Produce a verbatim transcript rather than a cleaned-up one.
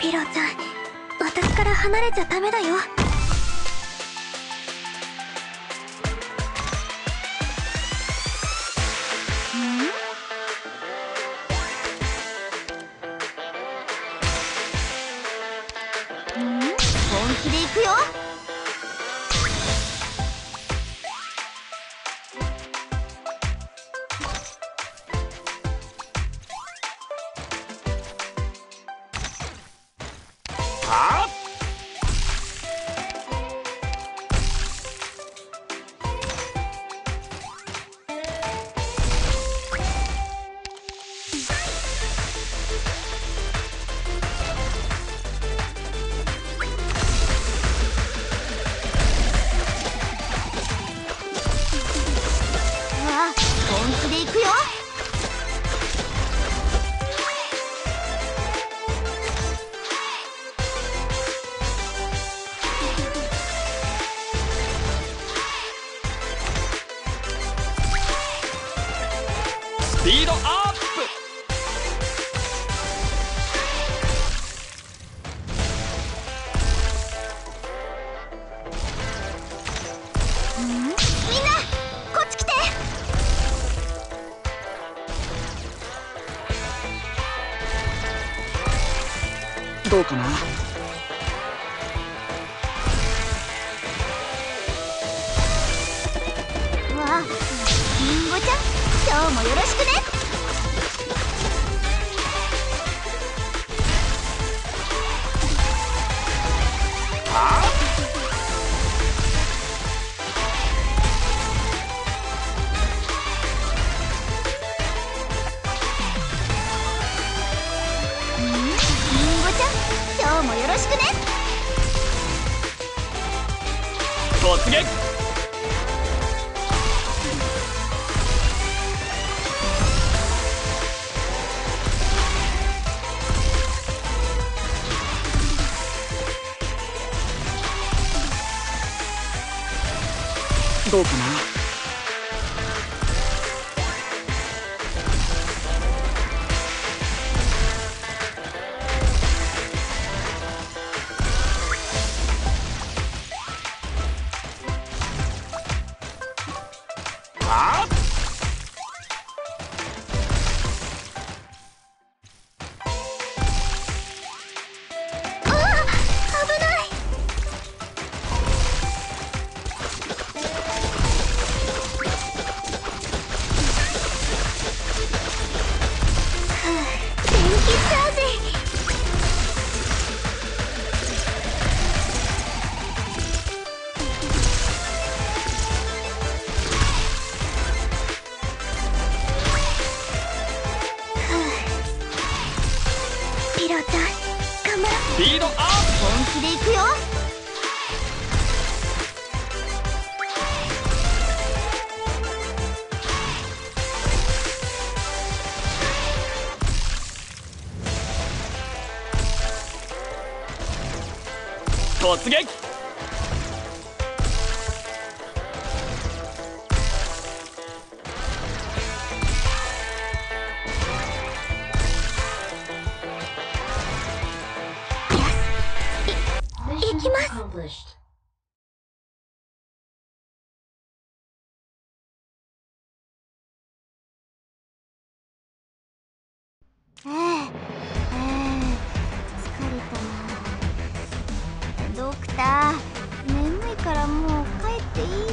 ピローちゃん、私から離れちゃダメだよ。 本気で行くよ。 はあ本気で行くよ。 スピードアップ。 みんなこっち来て。 どうかな。 わあ、りんごちゃん、今日もよろしくね。 はありんごちゃん、今日もよろしくね。 突撃。どうかな。はあああ、危ない。電気チャージ。ピローちゃん、頑張ろう。 スピードアッ本気で行くよ。 プ。突撃。 行きます。 ええええ、疲れたな。ドクター、眠いからもう帰っていい？